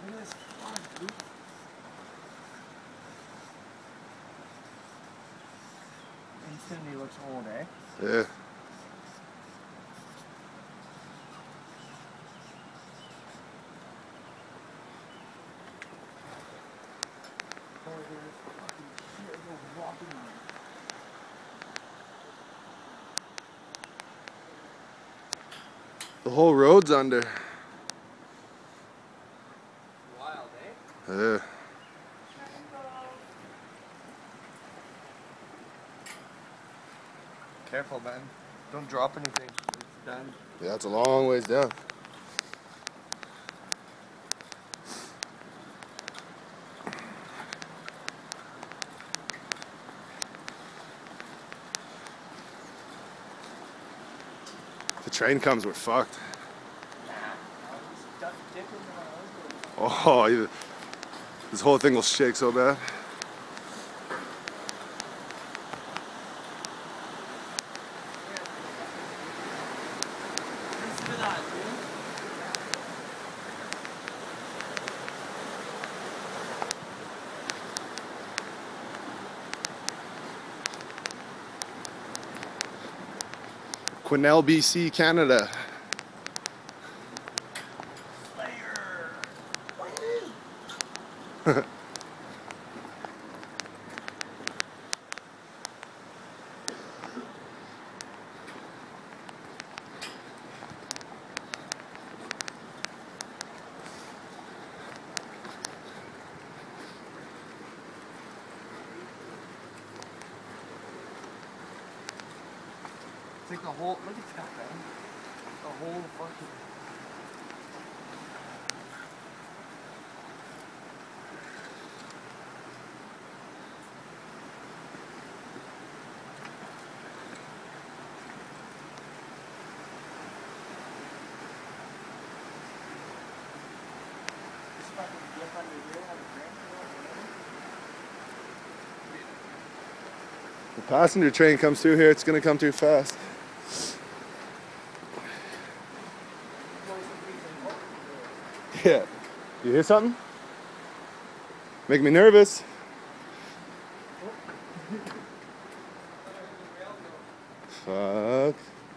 Look at this fun, dude. Instantly looks old, eh? Yeah. The whole road's under. Wild, eh? Yeah. Careful, man. Don't drop anything. It's done. Yeah, it's a long ways down. If the train comes, we're fucked. Oh, this whole thing will shake so bad. Quesnel, BC, Canada. It's like the whole, look at that, man. The whole fucking... The passenger train comes through here, it's gonna come through fast. Yeah. You hear something? Make me nervous. Fuck.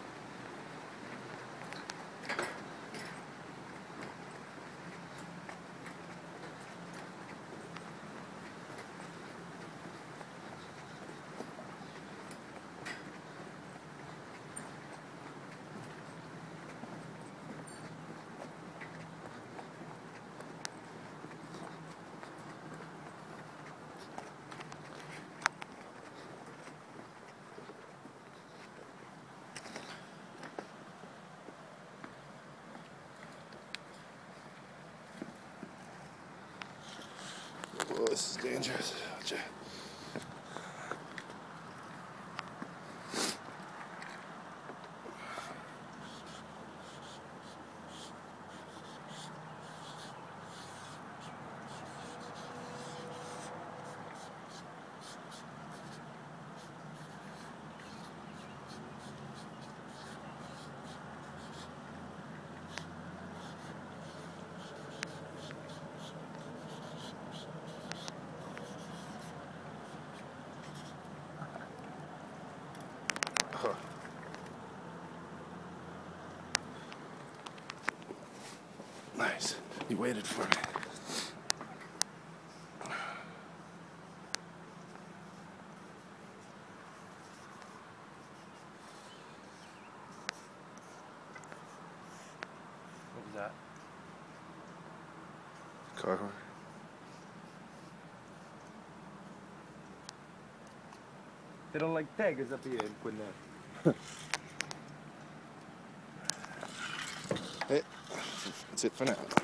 Oh, this is dangerous. Nice. You waited for me. What was that? Car horn. They don't like tigers up here in Quinn. Hey, that's it for now.